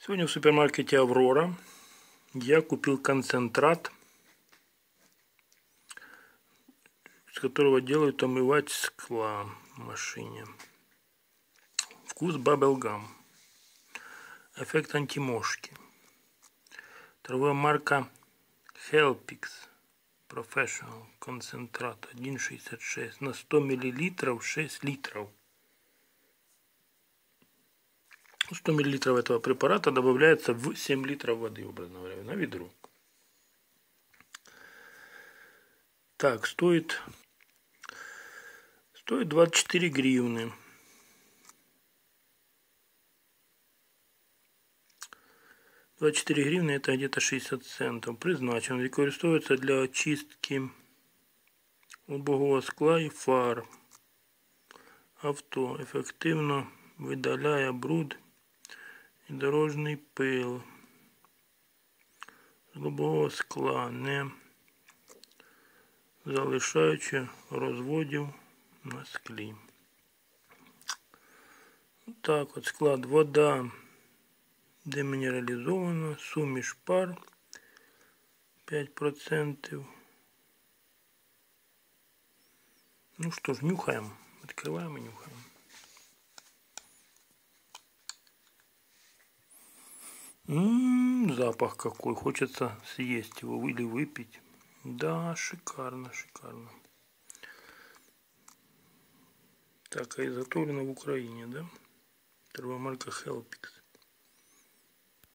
Сегодня в супермаркете Аврора я купил концентрат, из которого делают омывать стекла в машине. Вкус Bubblegum. Эффект антимошки. Торговая марка Helpix Professional. Концентрат 1,66 на 100 мл 6 литров. 100 мл этого препарата добавляется в 7 литров воды, образно говоря, на ведро. Так, стоит 24 гривны. 24 гривны это где-то 60 центов. Призначен. Використовуется для очистки лобового скла и фар авто. Ефективно видаляє бруд і дорожній пил з лобового скла, не залишаючи розводів на склі. Так от склад: вода демінералізована, суміш пар 5%. Ну что ж, нюхаем. Открываем и нюхаем. Запах какой. Хочется съесть его или выпить. Да, шикарно, шикарно. Так, а изготовлено в Украине, да? Торговая марка Helpix.